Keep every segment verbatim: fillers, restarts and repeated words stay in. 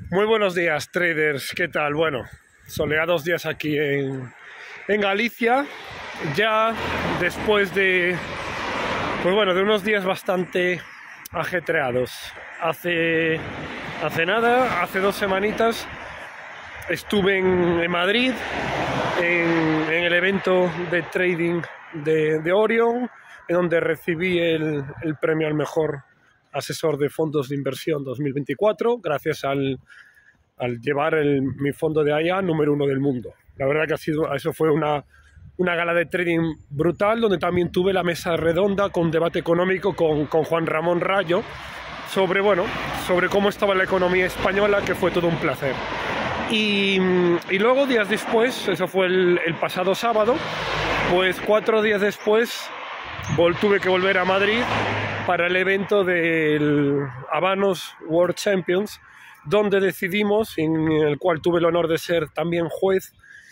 Muy buenos días, traders. ¿Qué tal? Bueno, soleados días aquí en, en Galicia, ya después de, pues bueno, de unos días bastante ajetreados. Hace, hace nada, hace dos semanitas, estuve en, en Madrid, en, en el evento de trading de, de Orion, en donde recibí el, el premio al mejor asesor de fondos de inversión dos mil veinticuatro, gracias al, al llevar el, mi fondo de A I A número uno del mundo. La verdad que ha sido, eso fue una, una gala de trading brutal, donde también tuve la mesa redonda con debate económico con, con Juan Ramón Rayo, sobre, bueno, sobre cómo estaba la economía española, que fue todo un placer. Y, y luego, días después, eso fue el, el pasado sábado, pues cuatro días después tuve que volver a Madrid para el evento del Habanos World Champions, donde decidimos, en el cual tuve el honor de ser también juez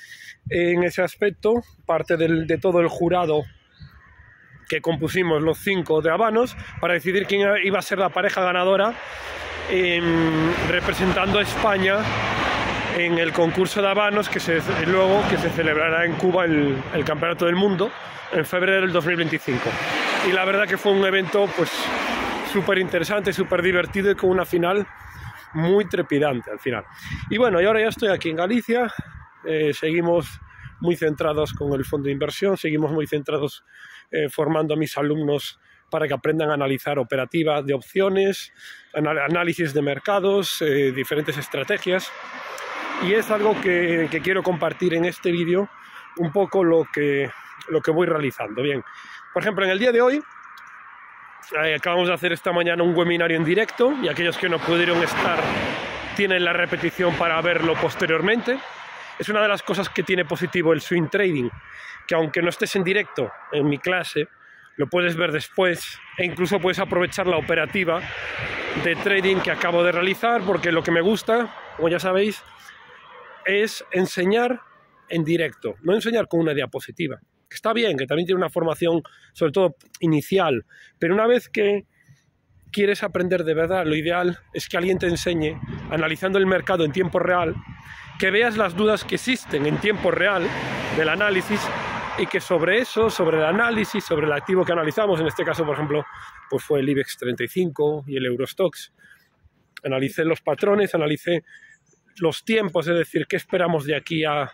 en ese aspecto, parte del, de todo el jurado que compusimos los cinco de Habanos, para decidir quién iba a ser la pareja ganadora eh, representando a España en el concurso de Habanos, que se, luego que se celebrará en Cuba el, el Campeonato del Mundo en febrero del dos mil veinticinco. Y la verdad que fue un evento pues súper interesante, súper divertido y con una final muy trepidante al final. Y bueno, y ahora ya estoy aquí en Galicia, eh, seguimos muy centrados con el fondo de inversión, seguimos muy centrados eh, formando a mis alumnos para que aprendan a analizar operativa de opciones, anal análisis de mercados, eh, diferentes estrategias. Y es algo que, que quiero compartir en este vídeo, un poco lo que, lo que voy realizando. Bien, por ejemplo, en el día de hoy eh, acabamos de hacer esta mañana un webinario en directo, y aquellos que no pudieron estar tienen la repetición para verlo posteriormente. Es una de las cosas que tiene positivo el swing trading, que aunque no estés en directo en mi clase, lo puedes ver después e incluso puedes aprovechar la operativa de trading que acabo de realizar, porque lo que me gusta, como ya sabéis, es enseñar en directo, no enseñar con una diapositiva. Está bien, que también tiene una formación, sobre todo inicial, pero una vez que quieres aprender de verdad, lo ideal es que alguien te enseñe, analizando el mercado en tiempo real, que veas las dudas que existen en tiempo real del análisis, y que sobre eso, sobre el análisis, sobre el activo que analizamos, en este caso, por ejemplo, pues fue el IBEX treinta y cinco y el Eurostoxx, analicé los patrones, analicé los tiempos, es decir, qué esperamos de aquí a,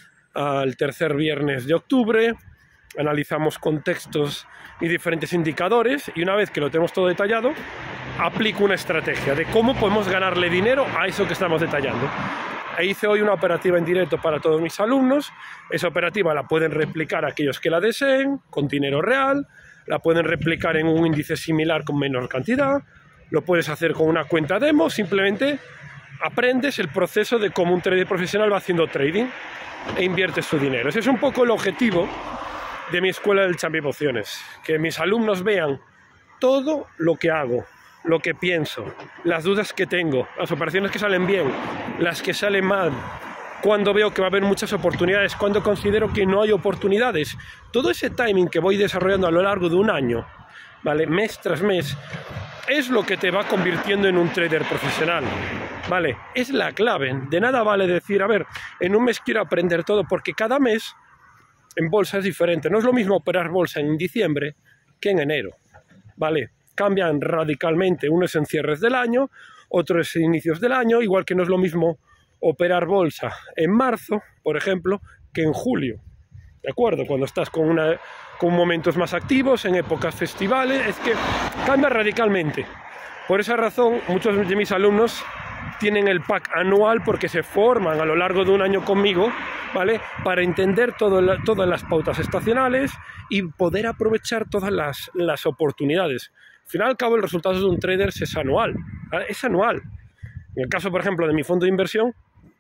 al tercer viernes de octubre, analizamos contextos y diferentes indicadores, y una vez que lo tenemos todo detallado, aplico una estrategia de cómo podemos ganarle dinero a eso que estamos detallando. E hice hoy una operativa en directo para todos mis alumnos. Esa operativa la pueden replicar aquellos que la deseen, con dinero real, la pueden replicar en un índice similar con menor cantidad, lo puedes hacer con una cuenta demo, simplemente aprendes el proceso de cómo un trader profesional va haciendo trading e invierte su dinero. Ese es un poco el objetivo de mi escuela del Champion Opciones, que mis alumnos vean todo lo que hago, lo que pienso, las dudas que tengo, las operaciones que salen bien, las que salen mal, cuando veo que va a haber muchas oportunidades, cuando considero que no hay oportunidades. Todo ese timing que voy desarrollando a lo largo de un año, ¿vale?, mes tras mes, es lo que te va convirtiendo en un trader profesional, ¿vale? Es la clave. De nada vale decir, a ver, en un mes quiero aprender todo, porque cada mes en bolsa es diferente. No es lo mismo operar bolsa en diciembre que en enero, ¿vale? Cambian radicalmente. Uno es en cierres del año, otro es en inicios del año, igual que no es lo mismo operar bolsa en marzo, por ejemplo, que en julio. ¿De acuerdo? Cuando estás con, una, con momentos más activos, en épocas festivales, es que cambia radicalmente. Por esa razón, muchos de mis alumnos tienen el pack anual, porque se forman a lo largo de un año conmigo, ¿vale?, para entender todo la, todas las pautas estacionales y poder aprovechar todas las, las oportunidades. Al final y al cabo, el resultado de un trader es anual, ¿vale? Es anual. En el caso, por ejemplo, de mi fondo de inversión,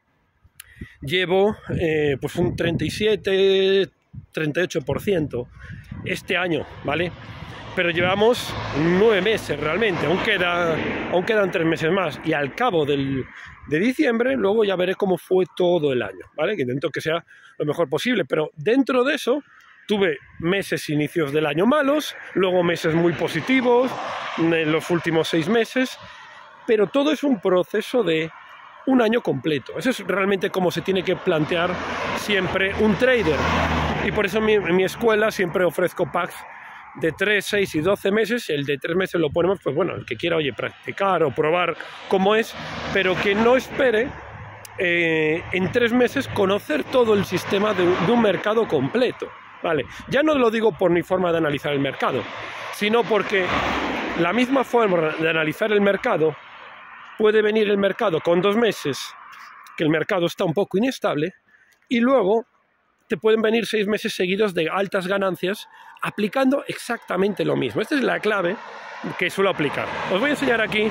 llevo eh, pues un treinta y siete, treinta y ocho por ciento este año, ¿vale? Pero llevamos nueve meses realmente, aún, queda, aún quedan tres meses más, y al cabo del, de diciembre luego ya veré cómo fue todo el año, ¿vale? Que intento que sea lo mejor posible, pero dentro de eso tuve meses inicios del año malos, luego meses muy positivos en los últimos seis meses, pero todo es un proceso de un año completo. Eso es realmente como se tiene que plantear siempre un trader. Y por eso en mi, en mi escuela siempre ofrezco packs de tres, seis y doce meses. El de tres meses lo ponemos, pues bueno, el que quiera, oye, practicar o probar cómo es, pero que no espere eh, en tres meses conocer todo el sistema de, de un mercado completo, ¿vale? Ya no lo digo por mi forma de analizar el mercado, sino porque la misma forma de analizar el mercado puede venir el mercado con dos meses, que el mercado está un poco inestable, y luego te pueden venir seis meses seguidos de altas ganancias aplicando exactamente lo mismo. Esta es la clave que suelo aplicar. Os voy a enseñar aquí.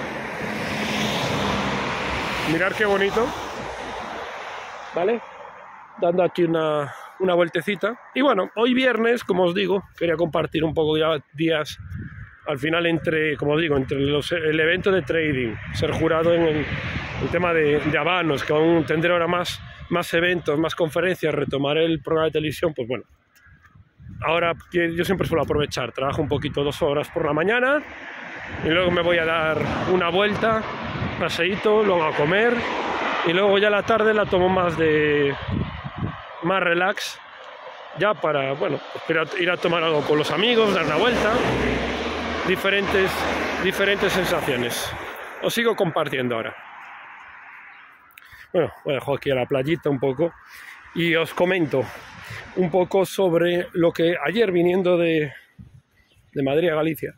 Mirad qué bonito, ¿vale? Dando aquí una, una vueltecita. Y bueno, hoy viernes, como os digo, quería compartir un poco ya días al final entre, como os digo, entre los, el evento de trading, ser jurado en el, el tema de, de Habanos, que aún tendré ahora más, más eventos, más conferencias, retomaré el programa de televisión, pues bueno, ahora yo siempre suelo aprovechar, trabajo un poquito dos horas por la mañana y luego me voy a dar una vuelta, paseíto, luego a comer y luego ya la tarde la tomo más de más relax, ya para, bueno, pues ir a tomar algo con los amigos, dar una vuelta. Diferentes, diferentes sensaciones. Os sigo compartiendo ahora. Bueno, voy a dejar aquí a la playita un poco y os comento un poco sobre lo que ayer viniendo de, de Madrid a Galicia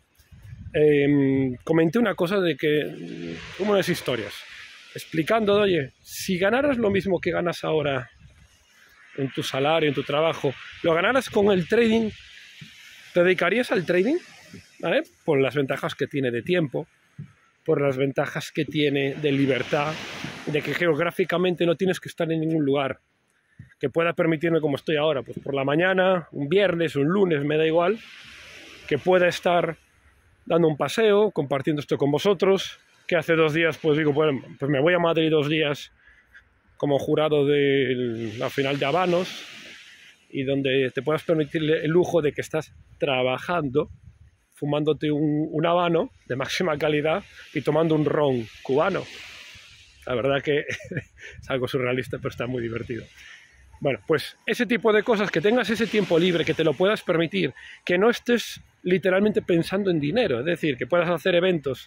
eh, comenté una cosa de que, como unas historias, explicando, oye, si ganaras lo mismo que ganas ahora en tu salario, en tu trabajo, lo ganaras con el trading, ¿te dedicarías al trading? ¿Vale? Por las ventajas que tiene de tiempo, por las ventajas que tiene de libertad, de que geográficamente no tienes que estar en ningún lugar, que pueda permitirme como estoy ahora, pues por la mañana, un viernes, un lunes, me da igual, que pueda estar dando un paseo, compartiendo esto con vosotros, que hace dos días pues digo, bueno, pues me voy a Madrid dos días como jurado de la final de Habanos, y donde te puedas permitir el lujo de que estás trabajando, fumándote un, un habano de máxima calidad y tomando un ron cubano. La verdad que es algo surrealista, pero está muy divertido. Bueno, pues ese tipo de cosas, que tengas ese tiempo libre, que te lo puedas permitir, que no estés literalmente pensando en dinero, es decir, que puedas hacer eventos.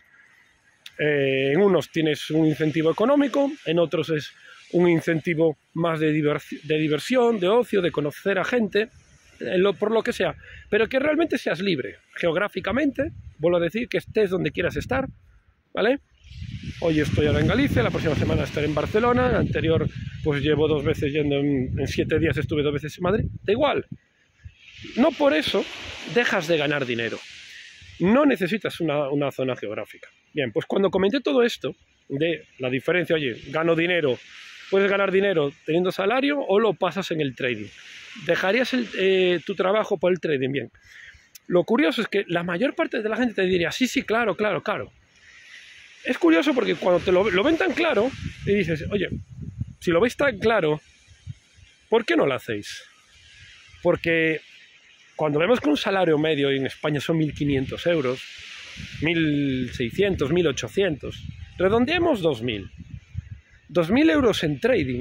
Eh, en unos tienes un incentivo económico, en otros es un incentivo más de, divers- de diversión, de ocio, de conocer a gente, Lo, por lo que sea, pero que realmente seas libre geográficamente, vuelvo a decir, que estés donde quieras estar, ¿vale? Hoy estoy ahora en Galicia, la próxima semana estaré en Barcelona, la anterior pues llevo dos veces yendo, en, en siete días estuve dos veces en Madrid, da igual, no por eso dejas de ganar dinero, no necesitas una, una zona geográfica. Bien, pues cuando comenté todo esto de la diferencia, oye, gano dinero, puedes ganar dinero teniendo salario o lo pasas en el trading. ¿Dejarías el, eh, tu trabajo por el trading? Bien. Lo curioso es que la mayor parte de la gente te diría, sí, sí, claro, claro, claro. Es curioso porque cuando te lo, lo ven tan claro y dices, oye, si lo veis tan claro, ¿por qué no lo hacéis? Porque cuando vemos que un salario medio en España son mil quinientos euros, mil seiscientos, mil ochocientos, redondeemos dos mil. dos mil euros en trading.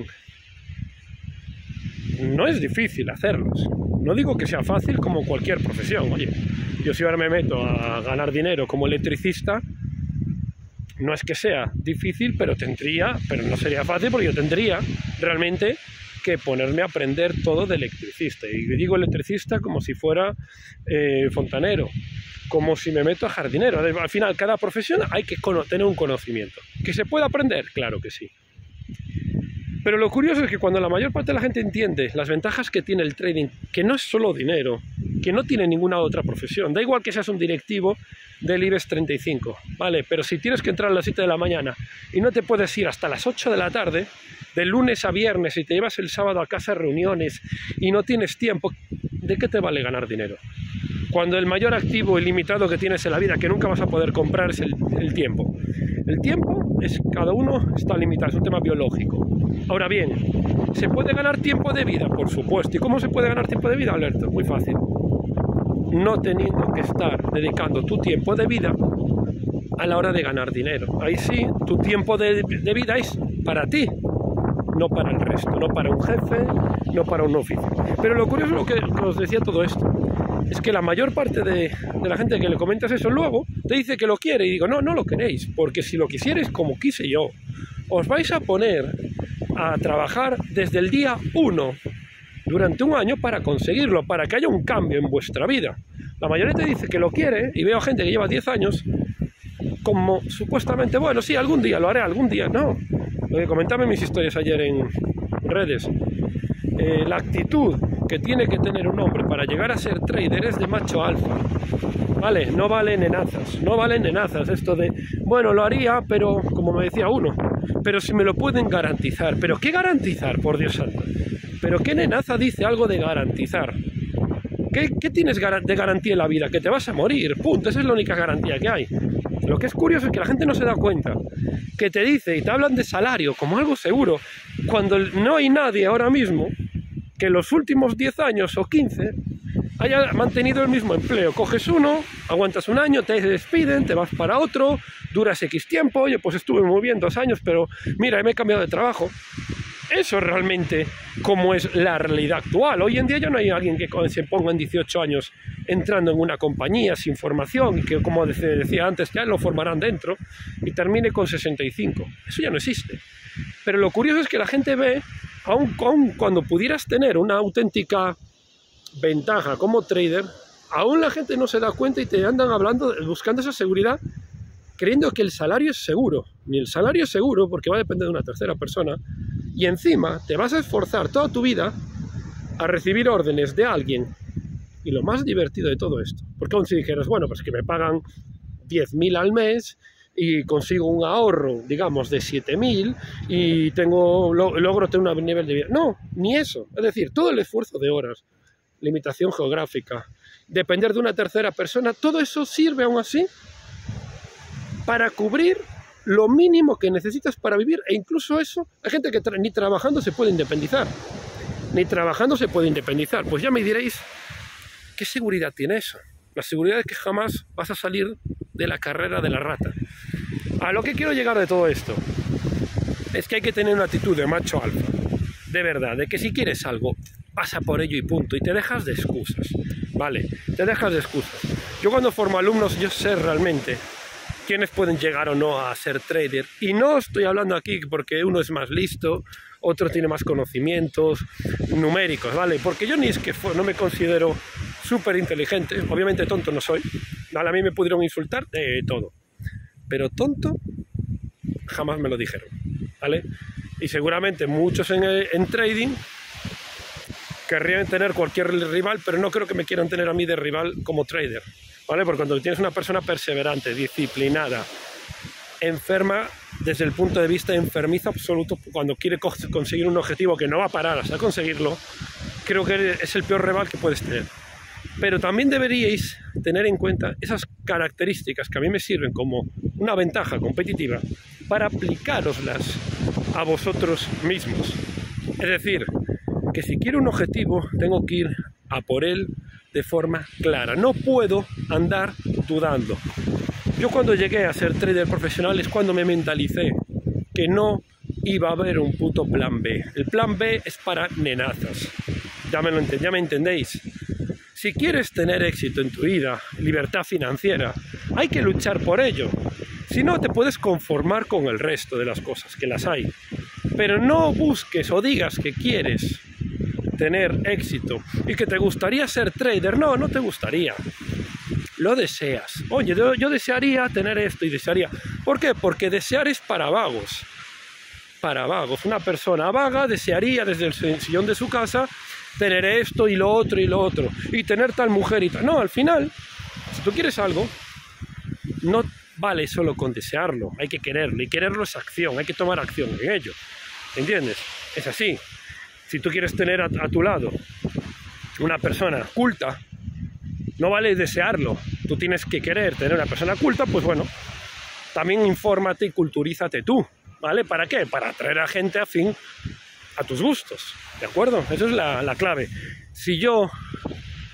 No es difícil hacerlos. No digo que sea fácil como cualquier profesión. Oye, yo si ahora me meto a ganar dinero como electricista, no es que sea difícil, pero tendría, pero no sería fácil porque yo tendría realmente que ponerme a aprender todo de electricista. Y digo electricista como si fuera eh, fontanero, como si me meto a jardinero. Al final, cada profesión hay que tener un conocimiento. ¿Que se puede aprender? Claro que sí. Pero lo curioso es que cuando la mayor parte de la gente entiende las ventajas que tiene el trading, que no es solo dinero, que no tiene ninguna otra profesión, da igual que seas un directivo del IBEX treinta y cinco, ¿vale? Pero si tienes que entrar a las siete de la mañana y no te puedes ir hasta las ocho de la tarde, de lunes a viernes, y te llevas el sábado a casa a reuniones y no tienes tiempo, ¿de qué te vale ganar dinero? Cuando el mayor activo ilimitado que tienes en la vida, que nunca vas a poder comprar, es el, el tiempo. El tiempo, es, cada uno está limitado, es un tema biológico. Ahora bien, ¿se puede ganar tiempo de vida? Por supuesto. ¿Y cómo se puede ganar tiempo de vida, Alberto? Muy fácil. No teniendo que estar dedicando tu tiempo de vida a la hora de ganar dinero. Ahí sí, tu tiempo de, de vida es para ti, no para el resto, no para un jefe, no para un oficio. Pero lo curioso, lo que, que os decía todo esto, es que la mayor parte de, de la gente que le comentas eso luego te dice que lo quiere, y digo, no, no lo queréis, porque si lo quisierais como quise yo, os vais a poner a trabajar desde el día uno durante un año para conseguirlo, para que haya un cambio en vuestra vida. La mayoría te dice que lo quiere, y veo gente que lleva diez años como supuestamente, bueno, sí, algún día lo haré, algún día, no. Lo que comentaba en mis historias ayer en redes, eh, la actitud que tiene que tener un hombre para llegar a ser trader es de macho alfa, ¿vale? No valen nenazas, no valen nenazas esto de, bueno, lo haría, pero, como me decía uno, pero si me lo pueden garantizar. ¿Pero qué garantizar, por Dios santo? ¿Pero qué nenaza dice algo de garantizar? ¿Qué, qué tienes de garantía en la vida? Que te vas a morir, punto, esa es la única garantía que hay. Lo que es curioso es que la gente no se da cuenta, que te dice y te hablan de salario como algo seguro, cuando no hay nadie ahora mismo que en los últimos diez años o quince haya mantenido el mismo empleo. Coges uno, aguantas un año, te despiden, te vas para otro, duras X tiempo, oye, pues estuve muy bien dos años, pero mira, me he cambiado de trabajo. Eso es realmente como es la realidad actual. Hoy en día ya no hay alguien que se ponga en dieciocho años entrando en una compañía sin formación y que, como decía antes, ya lo formarán dentro y termine con sesenta y cinco. Eso ya no existe. Pero lo curioso es que la gente ve, aun, aun cuando pudieras tener una auténtica ventaja como trader, aún la gente no se da cuenta y te andan hablando, buscando esa seguridad, creyendo que el salario es seguro. Ni el salario es seguro, porque va a depender de una tercera persona, y encima te vas a esforzar toda tu vida a recibir órdenes de alguien. Y lo más divertido de todo esto, porque aún si dijeras, bueno, pues que me pagan diez mil al mes y consigo un ahorro, digamos, de siete mil y tengo, lo, logro tener un nivel de vida. No, ni eso. Es decir, todo el esfuerzo de horas, limitación geográfica, depender de una tercera persona, todo eso sirve aún así para cubrir lo mínimo que necesitas para vivir, e incluso eso, hay gente que tra ni trabajando se puede independizar, ni trabajando se puede independizar. Pues ya me diréis, ¿qué seguridad tiene eso? La seguridad de que jamás vas a salir de la carrera de la rata. A lo que quiero llegar de todo esto es que hay que tener una actitud de macho alfa, de verdad, de que si quieres algo, vas a por ello y punto, y te dejas de excusas, ¿vale? Te dejas de excusas. Yo cuando formo alumnos, yo sé realmente quiénes pueden llegar o no a ser trader, y no estoy hablando aquí porque uno es más listo, otro tiene más conocimientos numéricos, ¿vale? Porque yo ni es que no me considero súper inteligente, obviamente tonto no soy, ¿vale? A mí me pudieron insultar de todo, pero tonto jamás me lo dijeron, ¿vale? Y seguramente muchos en, en trading querrían tener cualquier rival, pero no creo que me quieran tener a mí de rival como trader, ¿vale? Porque cuando tienes una persona perseverante, disciplinada, enferma desde el punto de vista enfermizo absoluto, cuando quiere conseguir un objetivo que no va a parar hasta conseguirlo, creo que es el peor rival que puedes tener. Pero también deberíais tener en cuenta esas características que a mí me sirven como una ventaja competitiva para aplicároslas a vosotros mismos. Es decir, que si quiero un objetivo tengo que ir a por él de forma clara, no puedo andar dudando. Yo cuando llegué a ser trader profesional es cuando me mentalicé que no iba a haber un puto plan B. El plan B es para nenazas, ya me, lo ent- ya me entendéis. Si quieres tener éxito en tu vida, libertad financiera, hay que luchar por ello. Si no, te puedes conformar con el resto de las cosas, que las hay. Pero no busques o digas que quieres tener éxito y que te gustaría ser trader. No, no te gustaría. Lo deseas. Oye, yo, yo desearía tener esto y desearía. ¿Por qué? Porque desear es para vagos. Para vagos. Una persona vaga desearía desde el sillón de su casa tener esto y lo otro y lo otro. Y tener tal mujer y tal. No, al final, si tú quieres algo, no vale solo con desearlo. Hay que quererlo. Y quererlo es acción. Hay que tomar acción en ello. ¿Entiendes? Es así. Si tú quieres tener a, a tu lado una persona culta, no vale desearlo, tú tienes que querer tener una persona culta, pues bueno, también infórmate y culturízate tú, ¿vale? ¿Para qué? Para atraer a gente afín a tus gustos, ¿de acuerdo? Eso es la, la clave. Si yo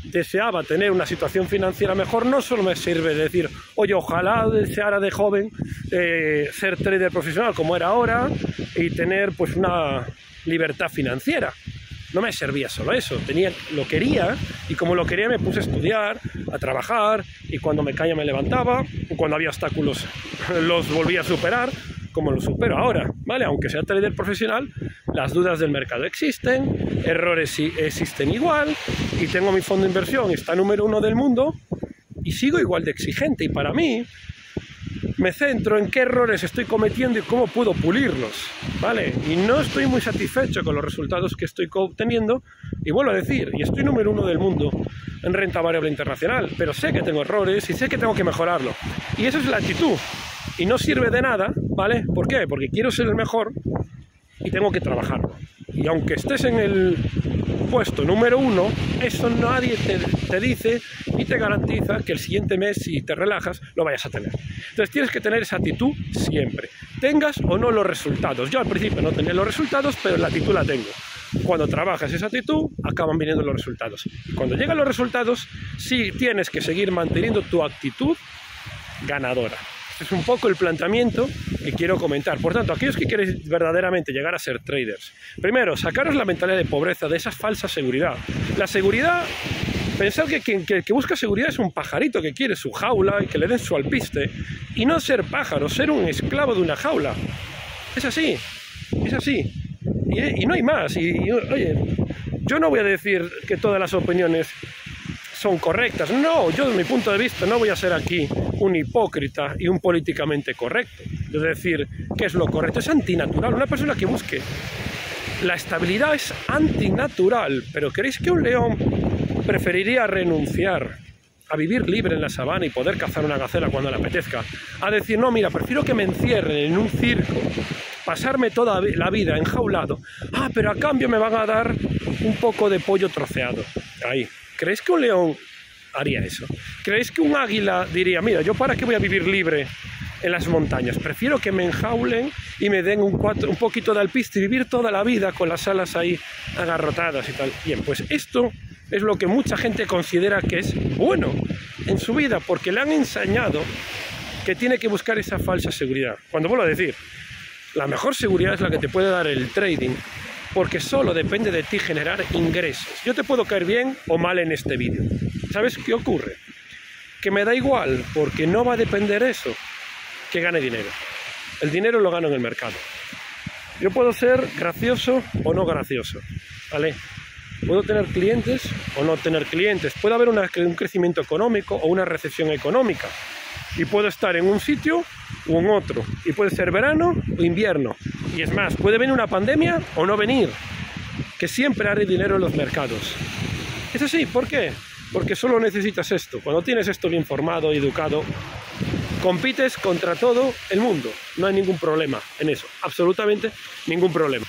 deseaba tener una situación financiera mejor, no solo me sirve decir, oye, ojalá deseara de joven eh, ser trader profesional como era ahora y tener pues una libertad financiera. No me servía solo eso, tenía, lo quería, y como lo quería me puse a estudiar, a trabajar, y cuando me caía me levantaba, y cuando había obstáculos los volvía a superar, como lo supero ahora, ¿vale? Aunque sea trader profesional, las dudas del mercado existen, errores sí existen igual, y tengo mi fondo de inversión, está número uno del mundo, y sigo igual de exigente, y para mí me centro en qué errores estoy cometiendo y cómo puedo pulirlos, ¿vale? Y no estoy muy satisfecho con los resultados que estoy obteniendo, y vuelvo a decir, y estoy número uno del mundo en renta variable internacional, pero sé que tengo errores y sé que tengo que mejorarlo. Y esa es la actitud, y no sirve de nada, ¿vale? ¿Por qué? Porque quiero ser el mejor y tengo que trabajarlo. Y aunque estés en el puesto número uno, eso nadie te, te dice y te garantiza que el siguiente mes, si te relajas, lo vayas a tener. Entonces tienes que tener esa actitud siempre, tengas o no los resultados. Yo al principio no tenía los resultados, pero la actitud la tengo. Cuando trabajas esa actitud, acaban viniendo los resultados. Y cuando llegan los resultados, sí tienes que seguir manteniendo tu actitud ganadora. Es un poco el planteamiento que quiero comentar. Por tanto, aquellos que queréis verdaderamente llegar a ser traders, primero, sacaros la mentalidad de pobreza, de esa falsa seguridad. La seguridad, pensad que quien que, que busca seguridad es un pajarito que quiere su jaula y que le den su alpiste, y no ser pájaro, ser un esclavo de una jaula. Es así, es así. Y, y no hay más. Y, y, oye, yo no voy a decir que todas las opiniones son correctas. No, yo desde mi punto de vista no voy a ser aquí un hipócrita y un políticamente correcto. Es decir, ¿qué es lo correcto? Es antinatural. Una persona que busque la estabilidad es antinatural. Pero ¿queréis que un león preferiría renunciar a vivir libre en la sabana y poder cazar una gacela cuando le apetezca, a decir, no, mira, prefiero que me encierren en un circo, pasarme toda la vida enjaulado, ah, pero a cambio me van a dar un poco de pollo troceado? Ahí. ¿Creéis que un león haría eso? ¿Creéis que un águila diría, mira, yo para qué voy a vivir libre en las montañas? Prefiero que me enjaulen y me den un, cuatro, un poquito de alpiste y vivir toda la vida con las alas ahí agarrotadas y tal. Bien, pues esto es lo que mucha gente considera que es bueno en su vida, porque le han enseñado que tiene que buscar esa falsa seguridad. Cuando vuelvo a decir, la mejor seguridad es la que te puede dar el trading, porque solo depende de ti generar ingresos. Yo te puedo caer bien o mal en este vídeo. ¿Sabes qué ocurre? Que me da igual, porque no va a depender eso, que gane dinero. El dinero lo gano en el mercado. Yo puedo ser gracioso o no gracioso, ¿vale? Puedo tener clientes o no tener clientes. Puede haber una, un crecimiento económico o una recesión económica. Y puedo estar en un sitio o en otro. Y puede ser verano o invierno. Y es más, puede venir una pandemia o no venir. Que siempre haré dinero en los mercados. Es así, ¿por qué? Porque solo necesitas esto. Cuando tienes esto bien formado y educado, compites contra todo el mundo. No hay ningún problema en eso. Absolutamente ningún problema.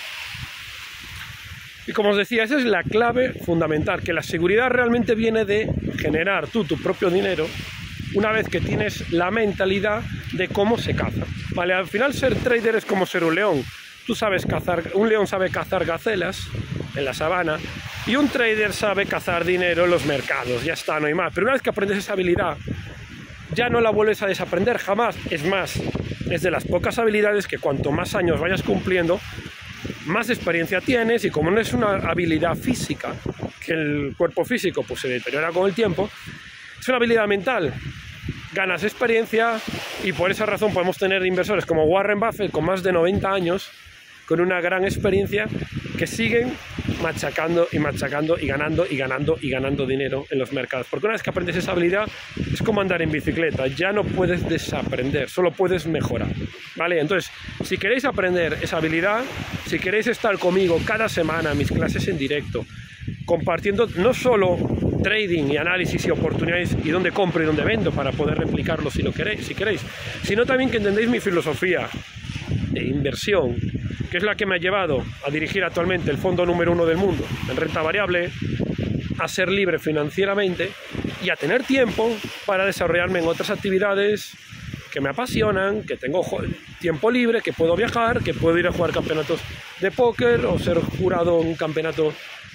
Y como os decía, esa es la clave fundamental. Que la seguridad realmente viene de generar tú tu propio dinero una vez que tienes la mentalidad de cómo se caza. Vale, al final ser trader es como ser un león. Tú sabes cazar, un león sabe cazar gacelas en la sabana y un trader sabe cazar dinero en los mercados. Ya está, no hay más. Pero una vez que aprendes esa habilidad, ya no la vuelves a desaprender jamás. Es más, es de las pocas habilidades que cuanto más años vayas cumpliendo, más experiencia tienes, y como no es una habilidad física, que el cuerpo físico pues se deteriora con el tiempo, es una habilidad mental. Ganas experiencia y por esa razón podemos tener inversores como Warren Buffett con más de noventa años, con una gran experiencia, que siguen machacando y machacando y ganando y ganando y ganando dinero en los mercados. Porque una vez que aprendes esa habilidad, es como andar en bicicleta, ya no puedes desaprender, solo puedes mejorar, ¿vale? Entonces, si queréis aprender esa habilidad, si queréis estar conmigo cada semana en mis clases en directo, compartiendo no solo trading y análisis y oportunidades y dónde compro y dónde vendo para poder replicarlo si lo queréis, si queréis, sino también que entendéis mi filosofía de inversión, que es la que me ha llevado a dirigir actualmente el fondo número uno del mundo en renta variable, a ser libre financieramente y a tener tiempo para desarrollarme en otras actividades que me apasionan, que tengo tiempo libre, que puedo viajar, que puedo ir a jugar campeonatos de póker o ser jurado en un campeonato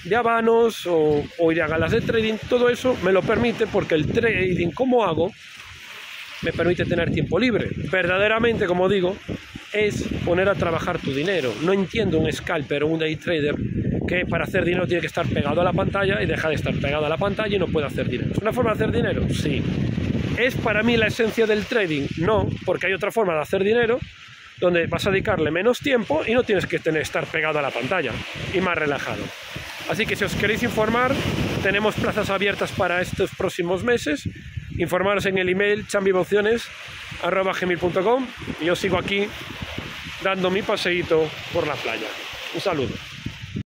de habanos o, o ir a galas de trading, todo eso me lo permite porque el trading como hago me permite tener tiempo libre. Verdaderamente, como digo, es poner a trabajar tu dinero. No entiendo un scalper o un day trader que para hacer dinero tiene que estar pegado a la pantalla y deja de estar pegado a la pantalla y no puede hacer dinero. ¿Es una forma de hacer dinero? Sí. ¿Es para mí la esencia del trading? No, porque hay otra forma de hacer dinero donde vas a dedicarle menos tiempo y no tienes que tener, estar pegado a la pantalla y más relajado. Así que si os queréis informar, tenemos plazas abiertas para estos próximos meses. Informaros en el email chambivociones arroba gmail punto com y yo sigo aquí dando mi paseíto por la playa. Un saludo.